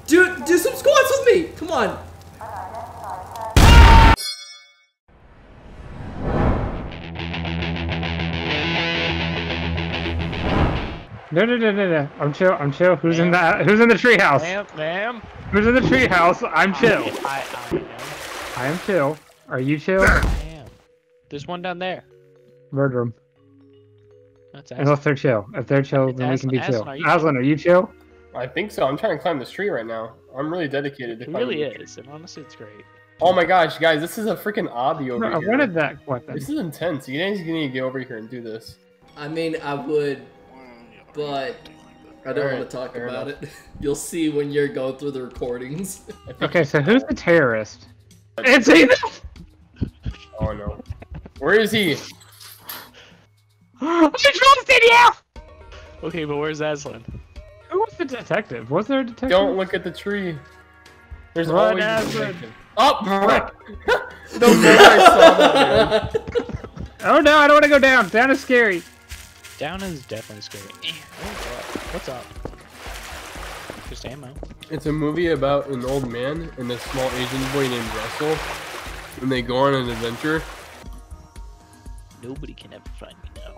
Dude, do some squats with me! Come on! No. I'm chill. Who's in that? Who's in the treehouse? Ma'am. Who's in the treehouse? I'm chill. I am. I am chill. Are you chill? I am. There's one down there. Murder them. That's Unless they're chill. If they're chill, then we can be chill. Aslan, are you chill? I think so. I'm trying to climb this tree right now. I'm really dedicated to It climbing. really is, and honestly, it's great. Oh my gosh, guys, this is a freaking obby over No, I here. wanted that weapon. This is intense. You guys need to get over here and do this. I mean, I would, but I don't want to talk about it. You'll see when you're going through the recordings. Okay, so who's the terrorist? It's Ethan! Oh no. Where is he? I trusted you! Okay, but where's Aslan? Who was the detective? Was there a detective? Don't look at the tree. There's Run, always a Aslan. detective. Oh, frick! No way I saw that, man. Oh no, I don't want to go down. Down is scary. Down is definitely scary. What's up? Just ammo. It's a movie about an old man and a small Asian boy named Russell. And they go on an adventure. Nobody can ever find me now.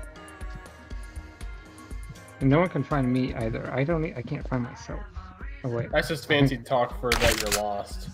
And no one can find me either. I can't find myself. Oh wait. That's just fancy talk for that you're lost.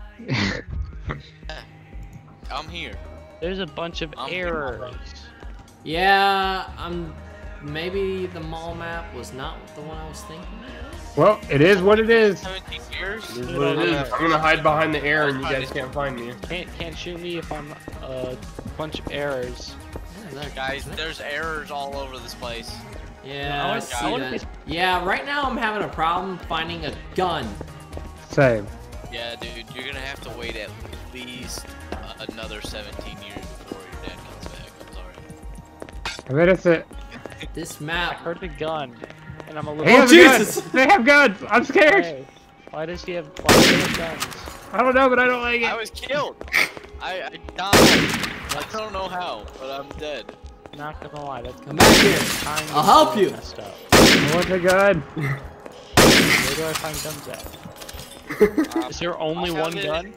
I'm here. There's a bunch of errors. Yeah, maybe the mall map was not the one I was thinking. Well, it is what it is. 17 years? It is what it is. I'm gonna hide behind the air and you guys can't find me. Can't shoot me if I'm a bunch of errors. Guys, there's errors all over this place. Yeah, I see that. Yeah, right now I'm having a problem finding a gun. Same. Yeah, dude, you're gonna have to wait at least another 17 years before your dad comes back. I'm sorry. I bet it's it. This I map. heard the gun, and I'm a little. They have Jesus! guns! They have guns! I'm scared! Hey, why does he have guns? I don't know, but I don't like it. I was killed! I died. I don't know how, but I'm dead. Not gonna lie, that's Come back here. I'll help you. Messed up. I want the gun. Where do I find guns at? Is there only one gun?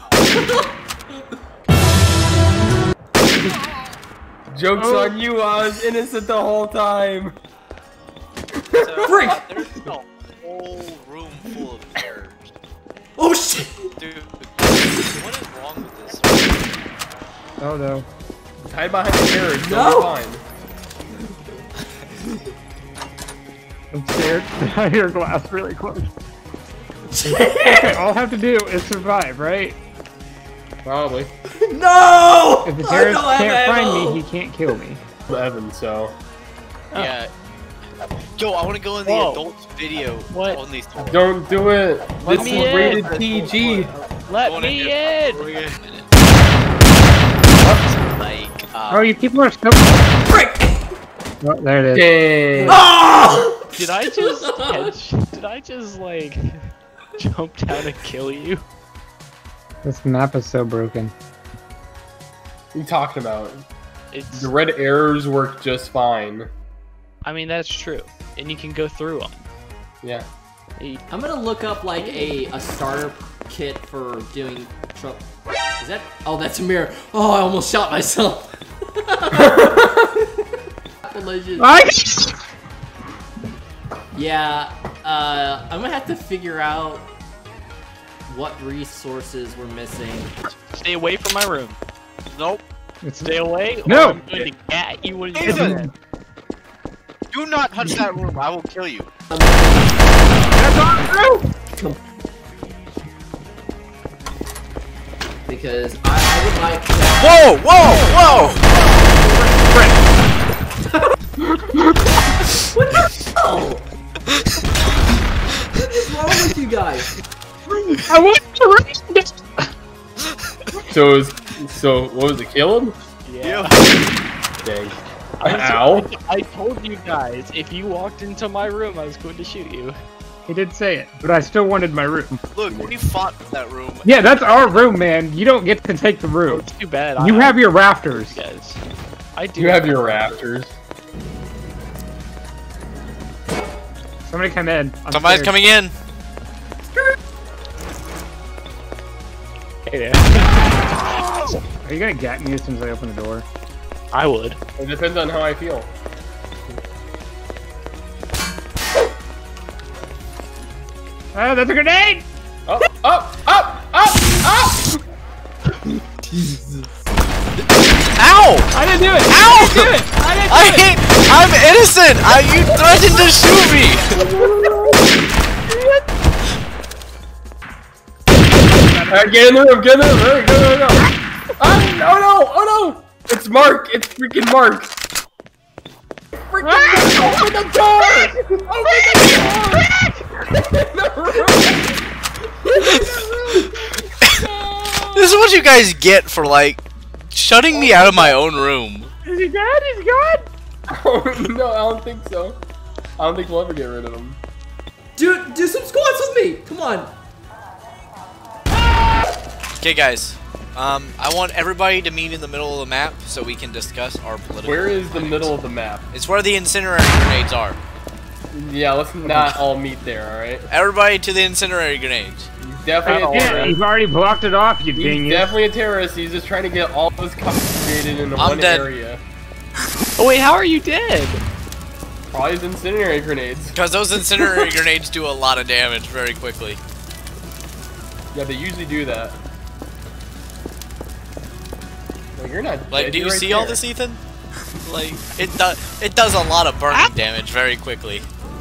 Joke's on you, I was innocent the whole time. Freak! There's a whole room full of errors. Oh shit! Dude, what is wrong with this? Oh no. Hide behind the air, it's No! totally fine. I'm scared. I hear glass really close. Okay, all I have to do is survive, right? Probably. No! If the I terrorist don't have can't find ammo. me, he can't kill me. Evan, so. Yeah. Yo, I want to go in the adults video What? on these tours. Don't do it. Let This me is in. rated PG. Let me in! Like, Oh, you people are still. Frick! Oh, there it is. Dang. Oh! Did I just like jump down and kill you? This map is so broken. What are you talking about? It's. The red errors work just fine. I mean, that's true, and you can go through them. Yeah. I'm gonna look up like a starter kit for doing truck. Is that? Oh, that's a mirror. Oh, I almost shot myself. Yeah, I'm gonna have to figure out what resources we're missing. Stay away from my room. nope. Stay away. No! Or I'm going to get you when you Ethan! Do not touch that room. I will kill you. That's on through! Because I would like that. Whoa! What the hell? What is wrong with you guys? I want to race this! So what was it, Caleb? Yeah. Dang. I Ow. told you guys, if you walked into my room, I was going to shoot you. He did say it, but I still wanted my room. Look, we fought in that room. Yeah, that's our room, man. You don't get to take the room. It's too bad. You have your rafters. Guys. I do. You have your rafters. Somebody come in. Somebody's coming in. Hey there. Are you gonna get me as soon as I open the door? I would. It depends on how I feel. Oh, that's a grenade! Up, up, up, up, up! Ow! I didn't do it! Ow! I didn't do it! I didn't do it! I'm innocent! You threatened to shoot me! Alright, get in the room, get in the room, hurry, go, go, go! Oh no, oh no! It's Mark, it's freaking Mark! Freaking open the door! Open the door! This is what you guys get for, like, shutting me out of my own room. Is he dead? He's gone? Oh, no, I don't think so. I don't think we'll ever get rid of him. Dude, do some squats with me. Come on. Okay, guys. I want everybody to meet in the middle of the map so we can discuss our political. Where is the plans. middle of the map? It's where the incendiary grenades are. Yeah, let's not all meet there, alright? Everybody to the incendiary grenades. He's definitely a Yeah, terrorist. you've already blocked it off, you He's dingus. definitely a terrorist. He's just trying to get all of his concentrated into I'm one dead. area. Oh wait, how are you dead? Probably his incendiary grenades. Because those incendiary grenades do a lot of damage very quickly. Yeah, they usually do that. Well, you're not Like, dead, do you you're right see all there. this, Ethan? Like, it does a lot of burning damage very quickly.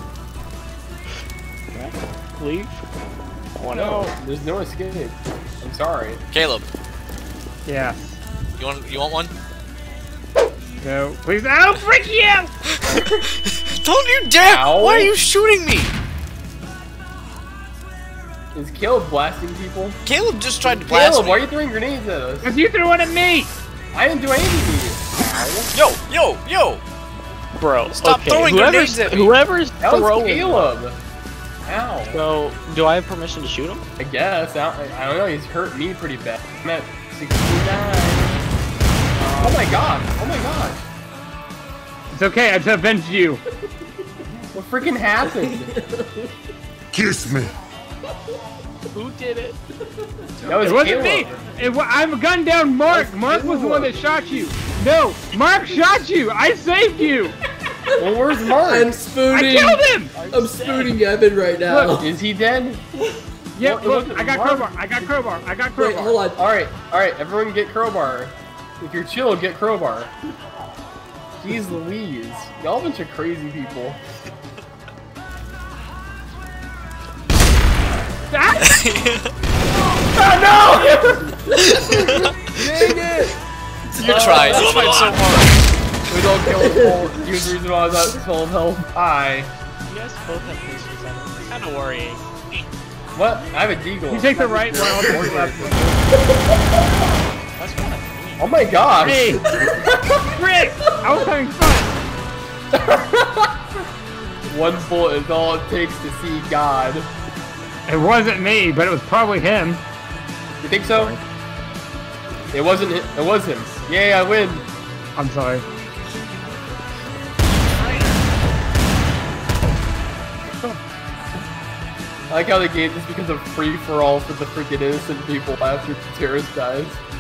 Leave. I wanna No, there's no escape. I'm sorry. Caleb, Yeah. you want one? No. Please. I'll freak you! Don't you dare! Ow. Why are you shooting me? Is Caleb blasting people? Caleb just tried to blast Caleb, me. why are you throwing grenades at us? Because you threw one at me! I didn't do anything to you. Yo! Bro, Stop okay, throwing grenades at me. Whoever's That was throwing. Caleb. Ow. So, do I have permission to shoot him? I guess. I don't know. He's hurt me pretty bad. I'm at 69. Oh my god. Oh my god. It's okay, I just avenged you. What freaking happened? Kiss me. Who did it? That was It wasn't Caleb. me! I'm gunned down Mark! That's Mark was the one that Caleb. shot you! No! Mark shot you! I saved you! Well, where's Mark? I'm I spooning. killed him! I'm spooning Evan right now. Look. Is he dead? Yeah, What- look, what- I got Mark- crowbar, I got crowbar, I got crowbar. Wait, hold on. Alright, everyone get crowbar. If you're chill, get crowbar. Jeez Louise. Y'all a bunch of crazy people. Dang it! You're trying so hard. We don't kill him. He was the reason why I was at 12 health. Hi. You guys both have pistols on them. It's kind of worrying. What? I have a deagle. You take the right one, I'll take the left one. That's kind of Oh my gosh. Hey! Rick! I was having fun! One bullet is all it takes to see God. It wasn't me, but it was probably him. You think so? It wasn't him. It was him. Yay, I win. I'm sorry. I like how the game just becomes a free-for-all for the freaking innocent people after the terrorist dies.